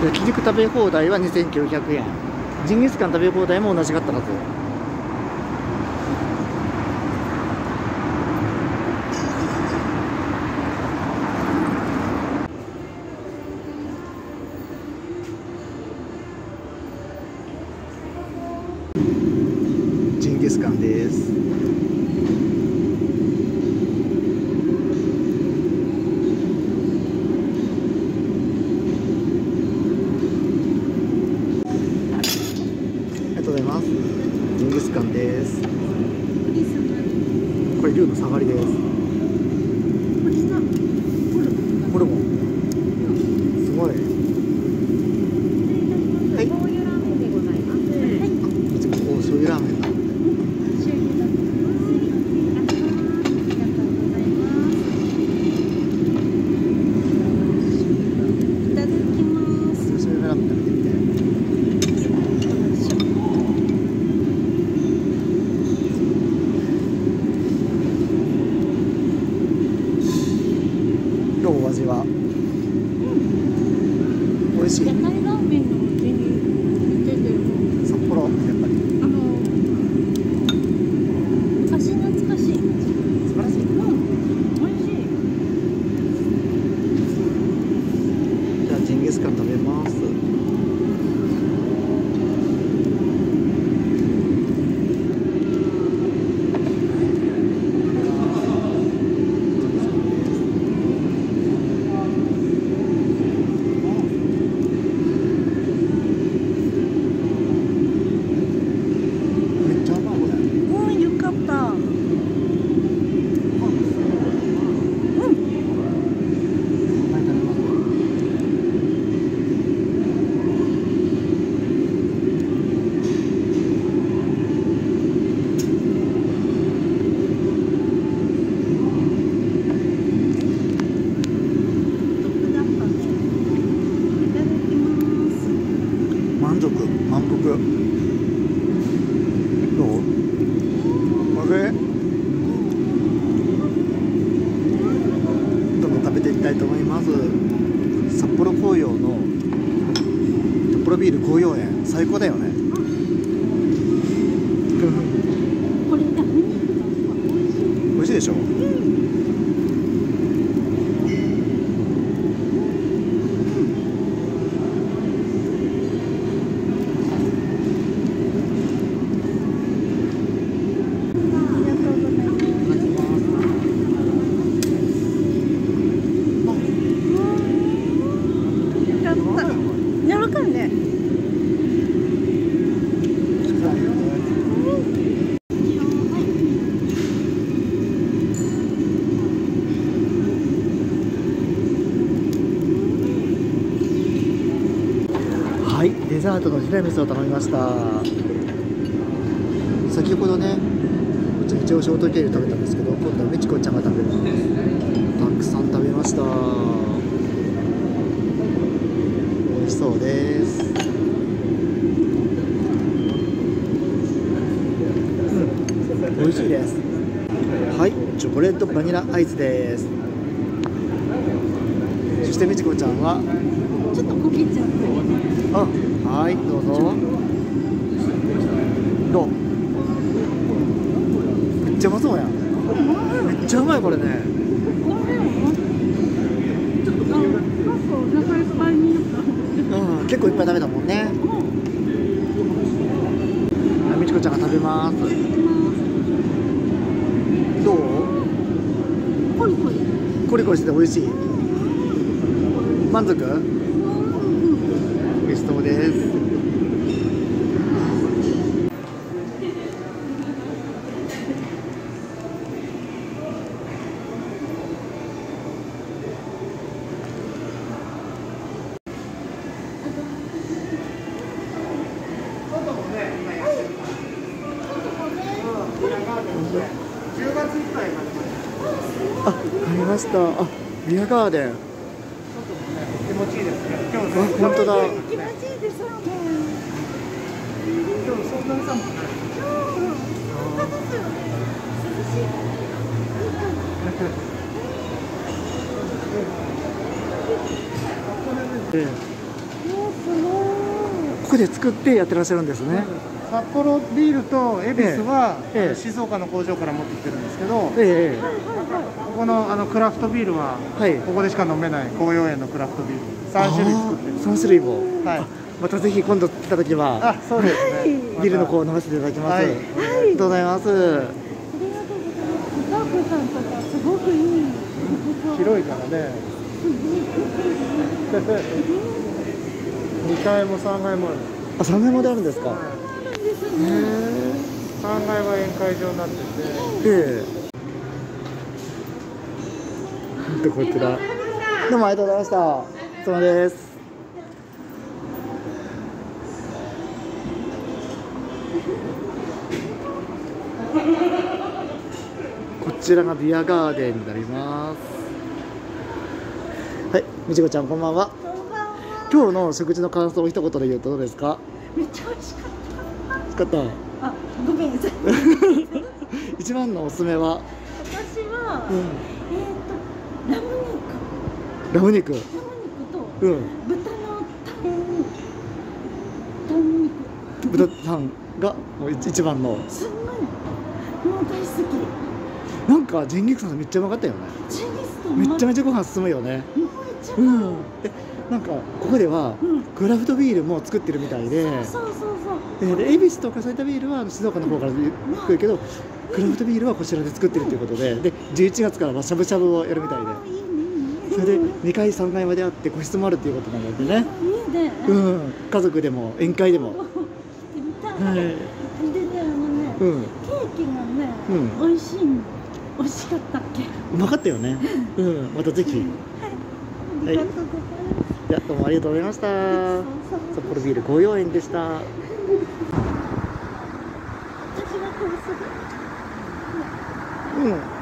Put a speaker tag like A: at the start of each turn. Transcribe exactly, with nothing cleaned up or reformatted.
A: 焼肉食べ放題はにせんきゅうひゃくえん、ジンギスカン食べ放題も同じだったはず。ジンギスカンです。ありがとうございます。ジンギスカンです。これ龍の下がりです。これもすごい。はい。
B: 醤油ラーメンでございます。はい。
A: お醤油ラーメンだ。どうお味は？うん、美味しい。
B: 屋台ラーメンのメニュー出てるの。
A: 札幌やっぱり。
B: あの昔懐かしい。
A: 素晴らしい。
B: うん、美味しい。
A: じゃあジンギスカン食べます。満足、満腹。どう？おいしい？どんどん食べていきたいと思います。札幌紅葉の札幌ビール紅葉園、最高だよね。
B: これだ。
A: 美味しいでしょ？
B: 柔らかいね。
A: はい、デザートのティラミスを頼みました。先ほどね、一応ショートケーキ食べたんですけど、今度はみちこちゃんが食べます。たくさん食べました。美味しそうです。うん、美味しいです。はい、チョコレートバニラアイスです。そしてみちこちゃんは
B: ちょっと焦げちゃって。
A: あ、はい、どうぞ。どう？めっちゃうまそうやん。めっちゃうまいこれね。
B: ちょっとなんかお腹いっぱいになった。
A: うん、結構いっぱい食べたもんね。あ、みちこちゃんが食べます。どう？
B: コリコリ。
A: コリコリしてて美味しい。満足？美味しそうです。あ、買いました。あ、ビアガーデン。
C: 気持ちいいですね。今日
A: あ、本当だ。
B: 気持ちいいですよね。
C: 今日そんなに寒くない。
A: ええ、
B: もうす
A: こで作ってやってらっしゃるんですね。
C: 札幌ビールと恵比寿は、
A: ええええ
C: 静岡の工場から持ってきてるんですけど、
A: ええ
C: ここのあのクラフトビールは、
A: はい
C: ここでしか飲めない紅葉園のクラフトビールさん種類作ってる。
A: さん種類も、
C: はい
A: あまたぜひ今度来た時は
C: あ、そうですね。
A: ビールの方を飲ませていただきます、
C: はい
A: ありがとうございます。
B: ありがとうございます。お母さんとかすごくいい。
C: 広いからね。にかいもさんがいもある。
A: あ、さんがいまであるんですか。へ
C: さんがいは宴会場になってて、
A: えええでこちらどうもありがとうございました。お疲れ様です。こちらがビアガーデンになります。はい、みちこちゃんこんばんは。今日の食事の感想を一言で言うとどうですか。
B: めっちゃ美味しかった。
A: 美味しかった。
B: あ、ごめんなさい。
A: 一番のおすすめは、
B: 私は、
A: うん、
B: えっ、とラム肉。
A: ラム肉。
B: ラム肉と、
A: うん、
B: 豚のタンタン肉。
A: 豚さんがもう一番の。
B: すんごい。もう大好き。
A: なんかジンギスカンめっちゃうまかったよね。
B: ジンギスカン
A: めっちゃめちゃご飯進むよね。
B: めっちゃう
A: う
B: まい。
A: ん。え、なんかここでは
B: うん
A: クラフトビールも作ってるみたいで、
B: そうそうそう。
A: えーで恵比寿とかそういったビールは静岡の方から来るけど、クラフトビールはこちらで作ってるということで、でじゅういちがつからはしゃぶしゃぶをやるみたいで、
B: あーいいねいいね。
A: それでにかいさんがいまであって個室もあるっていうことなのでね。
B: いいね。
A: うん。家族でも宴会でも。
B: 行ってみたい。
A: はい。
B: でね、あのね、
A: うん。
B: ケーキがね、
A: うん
B: 美味しいの。美味しかったっけ。
A: うまかったよね。うん。またぜひ。
B: ありがとうございます。
A: いや、どうもありがとうございました。
B: そう
A: 札幌ビール紅葉園でした。
B: 私はこうする。
A: うん。